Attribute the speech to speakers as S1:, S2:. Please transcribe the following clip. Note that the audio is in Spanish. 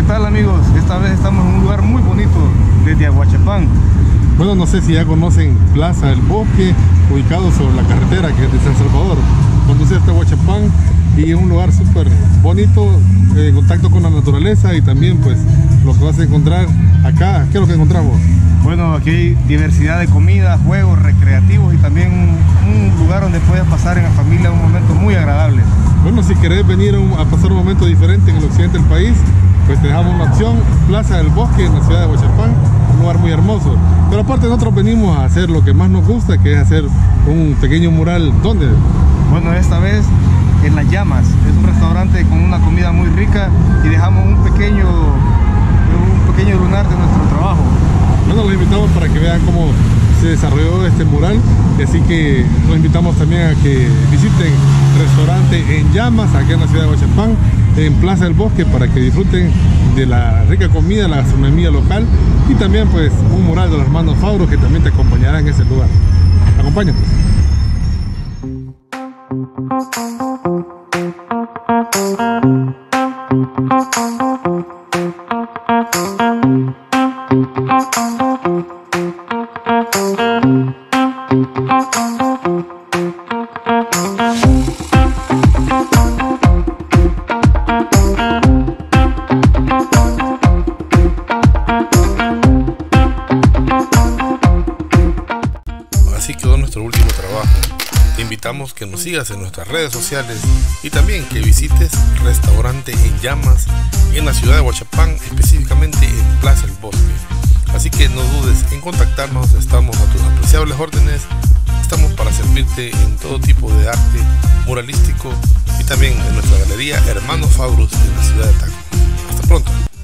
S1: tal, amigos? Esta vez estamos en un lugar muy bonito desde Aguachapán.
S2: Bueno, no sé si ya conocen Plaza del Bosque, ubicado sobre la carretera que es de San Salvador. Conduce hasta Aguachapán y es un lugar súper bonito, en contacto con la naturaleza, y también pues lo que vas a encontrar acá. ¿Qué es lo que encontramos?
S1: Bueno, aquí hay diversidad de comidas, juegos recreativos y también un lugar donde puedas pasar en la familia un momento muy agradable.
S2: Bueno, si querés venir a pasar un momento diferente en el occidente del país, pues te dejamos una opción: Plaza del Bosque en la ciudad de Aguachapán, un lugar muy hermoso. Pero aparte nosotros venimos a hacer lo que más nos gusta, que es hacer un pequeño mural. ¿Dónde?
S1: Bueno, esta vez en Las Llamas. Es un restaurante con una comida muy rica y dejamos un pequeño lunar de nuestro trabajo.
S2: Bueno, los invitamos para que vean cómo se desarrolló este mural, y así que los invitamos también a que visiten el restaurante En Llamas, aquí en la ciudad de Aguachapán, en Plaza del Bosque, para que disfruten de la rica comida, la gastronomía local, y también pues un mural de los hermanos Fauros que también te acompañará en ese lugar. Acompáñanos.
S3: Así quedó nuestro último trabajo. Te invitamos que nos sigas en nuestras redes sociales y también que visites Restaurante En Llamas en la ciudad de Aguachapán, específicamente en Plaza del Bosque. Así que no dudes en contactarnos, estamos a tus apreciables órdenes, estamos para servirte en todo tipo de arte muralístico y también en nuestra galería Hermanos Fauros en la ciudad de Taco. Hasta pronto.